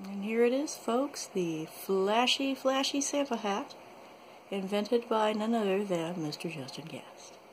And here it is, folks, the flashy Santa hat, invented by none other than Mr. Justin Guest.